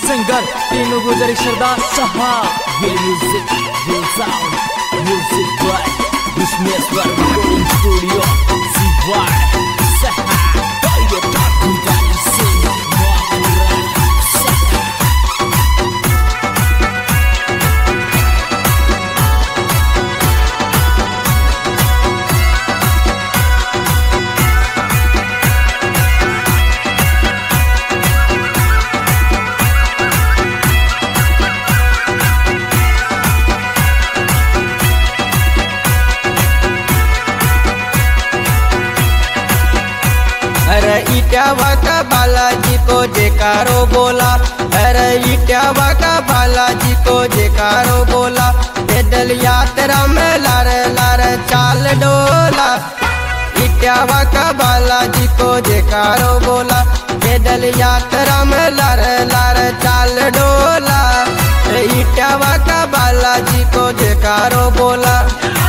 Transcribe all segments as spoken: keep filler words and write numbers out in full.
Singer तीनों गुजर सरदार साहब। Music sound music by Vishweshwar recording studio सीवाड़ साहब। ये टाकू डाली सिंह इटावा का बालाजी को जयकारो बोला। अरे इटावा का बालाजी को जयकारो बोला। पैदल यात्रा में लार लार चाल डोला। इटावा का बालाजी को जयकारो बोला। पैदल यात्रा में लार लार चाल डोला। इटावा का बालाजी को जयकारो बोला।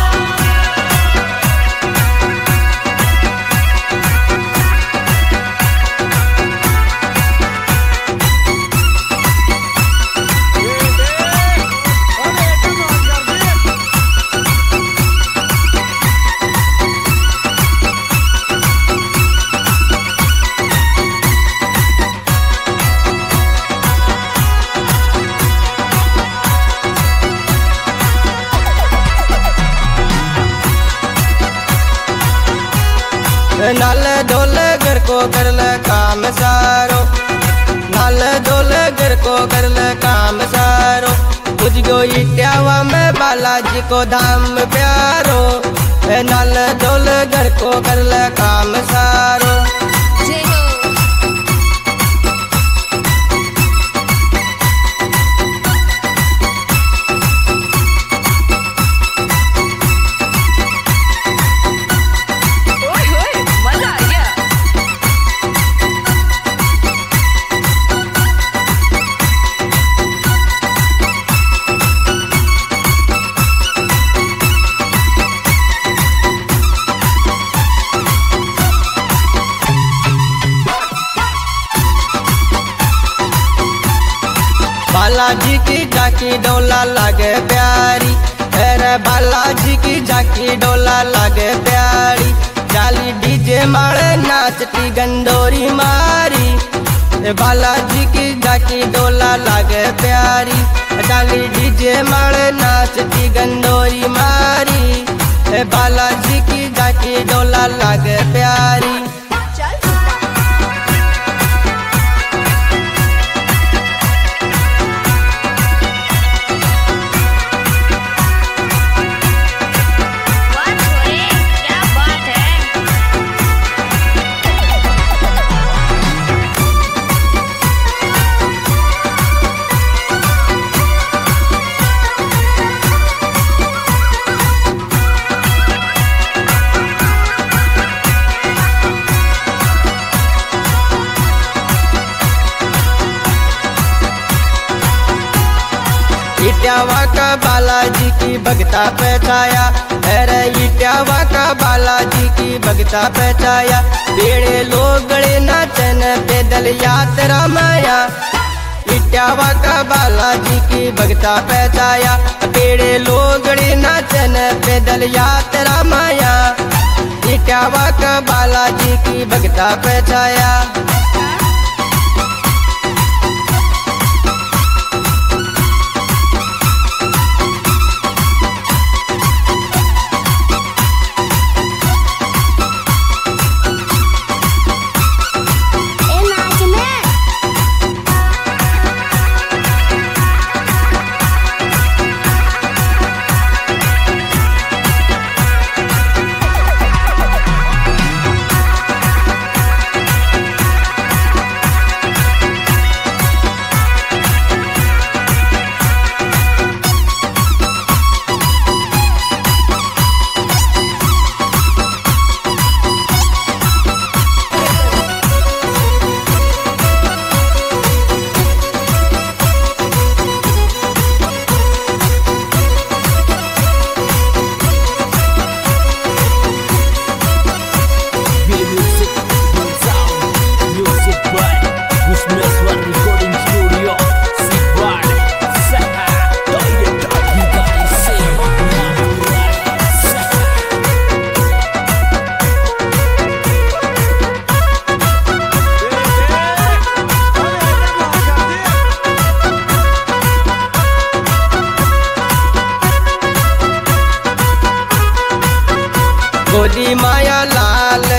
नाल ढोल घर को कर ल काम सारो। नाल ढोल घर को कर ल काम सारो। बुझ गो इटावा में बालाजी को धाम प्यारो। नाल ढोल घर को कर ल काम सारो। बालाजी की झांकी डोला लागे प्यारी। अरे बालाजी की झांकी डोला लागे प्यारी। जाली डीजे मारे नाचती गंडोरी मारी। बालाजी की झांकी डोला लागे प्यारी। जाली डीजे मारे नाचती गंडोरी मारी। बालाजी की झांकी डोला लागे प्यारी। इटावा का बालाजी की भगता पे छाया। अरे इटावा का बालाजी की भगता पे छाया। बेड़े लोगड़े नाचन पैदल यात्रा माया। इटावा का बालाजी की भगता पे छाया। बेड़े लोगड़े नाचन पैदल यात्रा माया। इटावा का बालाजी की भगता पे छाया।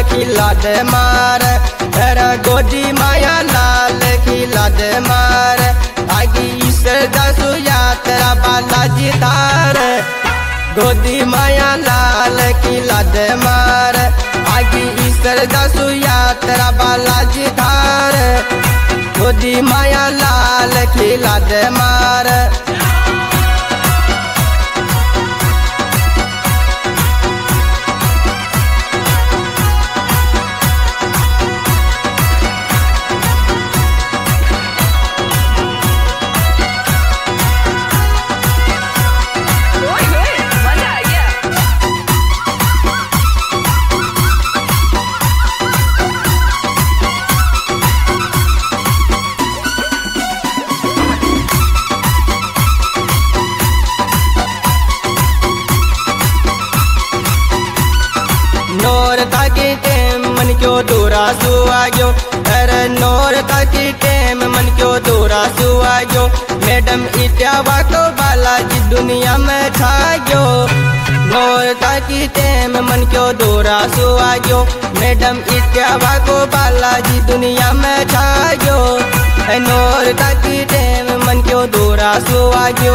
खिला दे मार, तेरा गोदी माया लाल खिला दे मार, आगे ईश्वर दसु यात्रा बालाजी धार, गोदी माया लाल खिला दे मार, आगे ईश्वर दसु यात्रा बालाजी धार, गोदी माया लाल खिला दे मार। नोर ताकि टेम मन क्यों दूरा सुआयो, अरे नोर ताकि टेम मन क्यों दूरा सुआयो, मैडम इत्यावा को बालाजी दुनिया में छायो, नोर ताकि टेम मन क्यों दूरा सुआयो, मैडम इत्यावा को बालाजी दुनिया में छायो, नोर ताकि टेम मन क्यों दूरा सुआयो।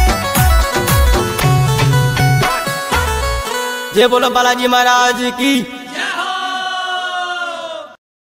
जय बोलो बालाजी महाराज की।